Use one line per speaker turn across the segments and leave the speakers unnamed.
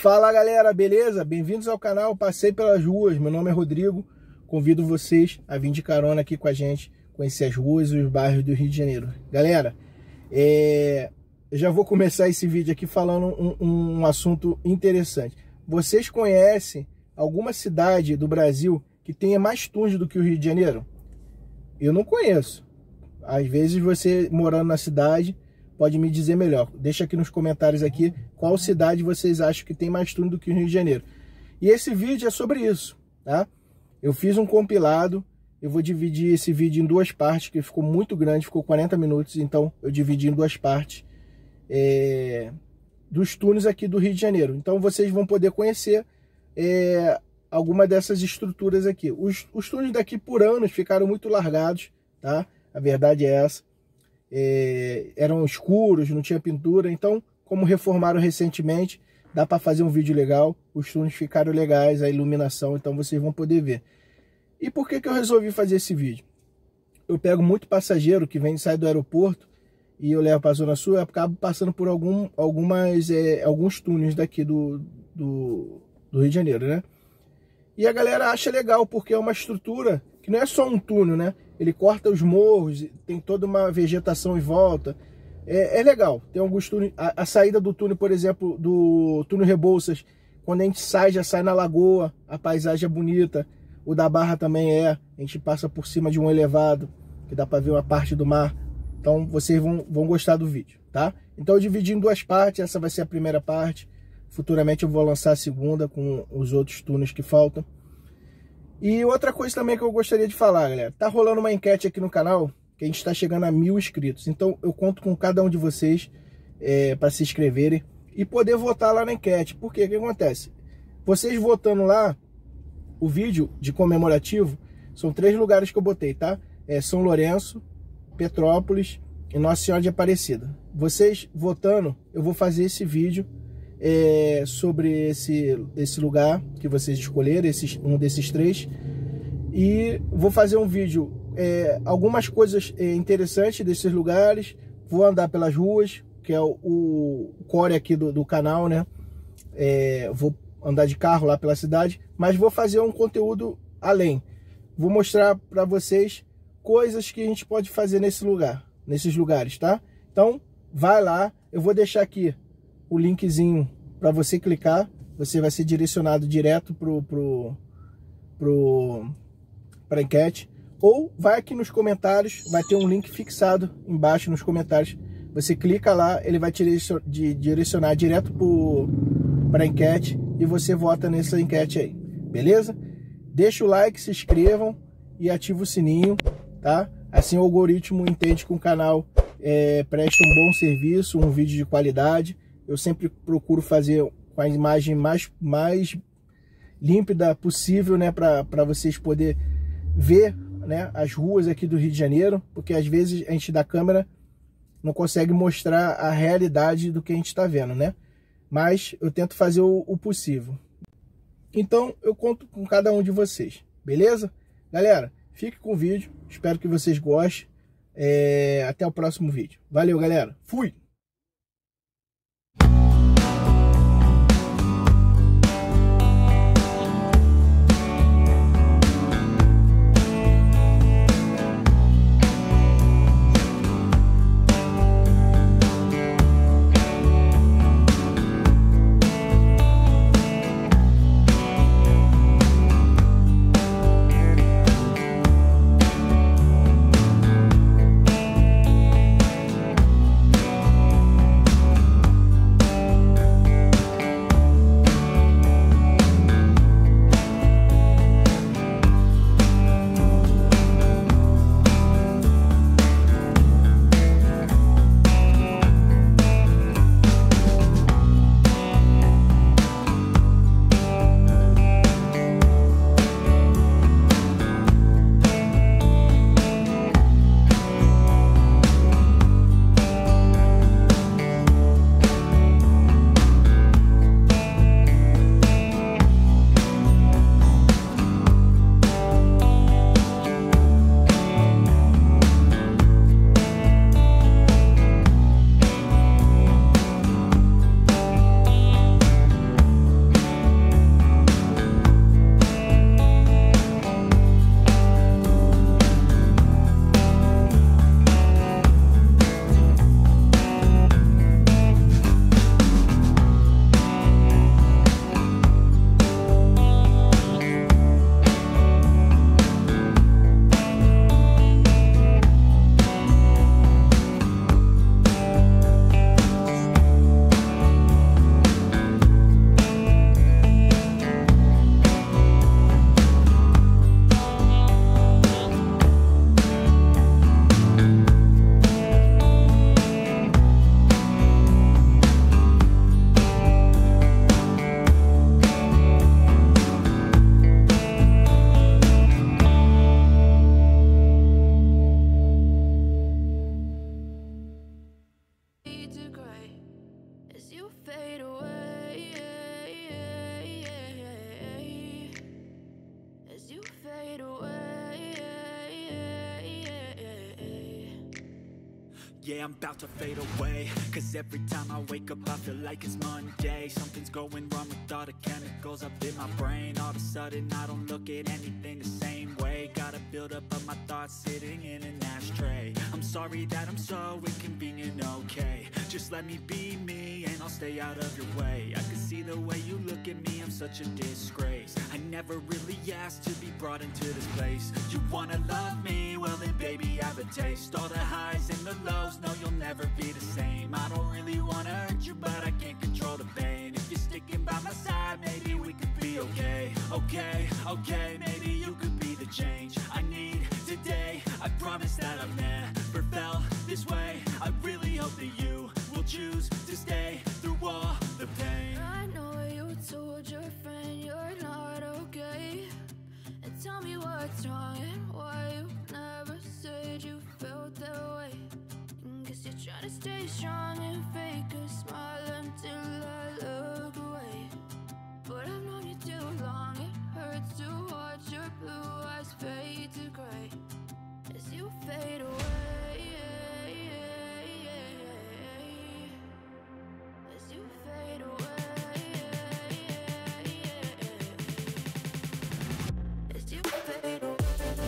Fala galera, beleza? Bem-vindos ao canal Passei pelas Ruas. Meu nome é Rodrigo, convido vocês a vir de carona aqui com a gente, conhecer as ruas e os bairros do Rio de Janeiro. Galera, eu já vou começar esse vídeo aqui falando um assunto interessante. Vocês conhecem alguma cidade do Brasil que tenha mais túneis do que o Rio de Janeiro? Eu não conheço. Às vezes você morando na cidade pode me dizer melhor. Deixa aqui nos comentários aqui qual cidade vocês acham que tem mais túnel do que o Rio de Janeiro. E esse vídeo é sobre isso, tá? Eu fiz um compilado, eu vou dividir esse vídeo em duas partes, que ficou muito grande, ficou 40 minutos, então eu dividi em duas partes dos túneis aqui do Rio de Janeiro. Então vocês vão poder conhecer alguma dessas estruturas aqui. Os túneis daqui por anos ficaram muito largados, tá? A verdade é essa. Eram escuros, não tinha pintura, então como reformaram recentemente, dá para fazer um vídeo legal, os túneis ficaram legais, a iluminação, então vocês vão poder ver. E por que eu resolvi fazer esse vídeo? Eu pego muito passageiro que sai do aeroporto e eu levo para a Zona Sul, eu acabo passando por alguns túneis daqui do Rio de Janeiro, né? E a galera acha legal, porque é uma estrutura que não é só um túnel, né? Ele corta os morros, tem toda uma vegetação em volta. É legal. Tem alguns túneis. A saída do túnel, por exemplo, do túnel Rebouças, quando a gente sai, já sai na lagoa, a paisagem é bonita. O da Barra também a gente passa por cima de um elevado, que dá para ver uma parte do mar. Então vocês vão gostar do vídeo, tá? Então eu dividi em duas partes, essa vai ser a primeira parte. Futuramente eu vou lançar a segunda com os outros túneis que faltam. E outra coisa também que eu gostaria de falar, galera. Tá rolando uma enquete aqui no canal, que a gente está chegando a 1000 inscritos. Então eu conto com cada um de vocês para se inscreverem e poder votar lá na enquete. Por quê? O que acontece? Vocês votando lá, o vídeo de comemorativo, são 3 lugares que eu botei, tá? São Lourenço, Petrópolis e Nossa Senhora de Aparecida. Vocês votando, eu vou fazer esse vídeo sobre esse lugar que vocês escolheram, um desses 3, e vou fazer um vídeo, algumas coisas interessantes desses lugares, vou andar pelas ruas, que é o core aqui do canal, né? Vou andar de carro lá pela cidade, mas vou fazer um conteúdo vou mostrar para vocês coisas que a gente pode fazer nesses lugares, tá? Então vai lá, eu vou deixar aqui o linkzinho para você clicar, você vai ser direcionado direto para a enquete, ou vai aqui nos comentários, vai ter um link fixado embaixo nos comentários, você clica lá, ele vai te direcionar direto para a enquete e você vota nessa enquete aí, beleza? Deixa o like, se inscrevam e ativa o sininho, tá? Assim o algoritmo entende que o canal presta um bom serviço, um vídeo de qualidade. Eu sempre procuro fazer com a imagem mais límpida possível, né, para vocês poderem ver, né, as ruas aqui do Rio de Janeiro, porque às vezes a gente da câmera não consegue mostrar a realidade do que a gente está vendo, né? Mas eu tento fazer o possível. Então eu conto com cada um de vocês, beleza? Galera, fique com o vídeo, espero que vocês gostem. Até o próximo vídeo. Valeu, galera. Fui!
Yeah, I'm about to fade away, cause every time I wake up I feel like it's Monday. Something's going wrong with all the chemicals up in my brain. All of a sudden I don't look at anything the same way. Gotta build up of my thoughts sitting in an ashtray. I'm sorry that I'm so inconvenient, okay. Just let me be me and I'll stay out of your way. I can see the way you look at me, I'm such a disgrace. I never really asked to be brought into this place. You wanna love me? Well then baby I have a taste. All the highs and the lows, no you'll never be the same. I don't really wanna hurt you but I can't control the pain. If you're sticking by my side maybe we could be okay. Okay, maybe you could be the change I need today. I promise that I've never felt this way. I really hope that you will choose to stay through all the pain.
I know you told your friend you're not okay, and tell me what's wrong and why you never said you felt that way. And guess you're trying to stay strong and fake a smile until I look away. But I've known you too long, it hurts to watch your blue eyes fade to gray as you fade away. As you fade away. As you fade away.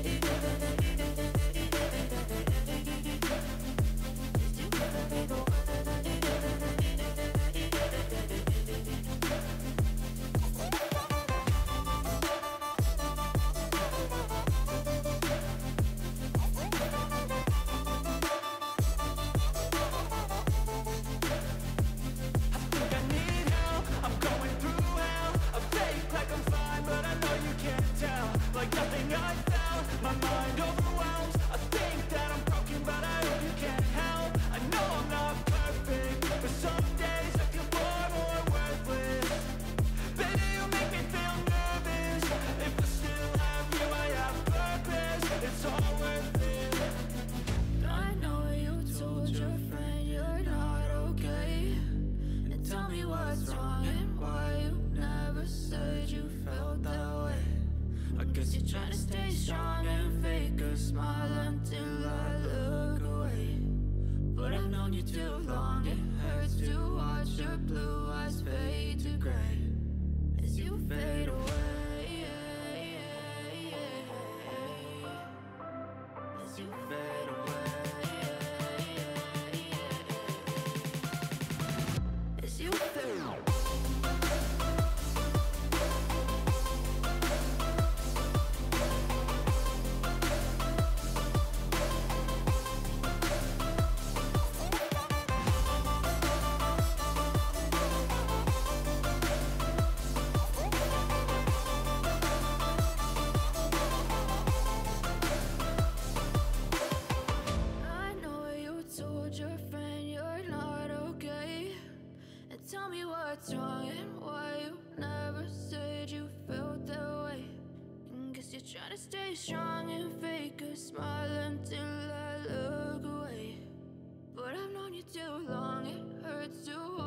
Try to stay strong and fake a smile until I look away. But I've known you too long, it hurts to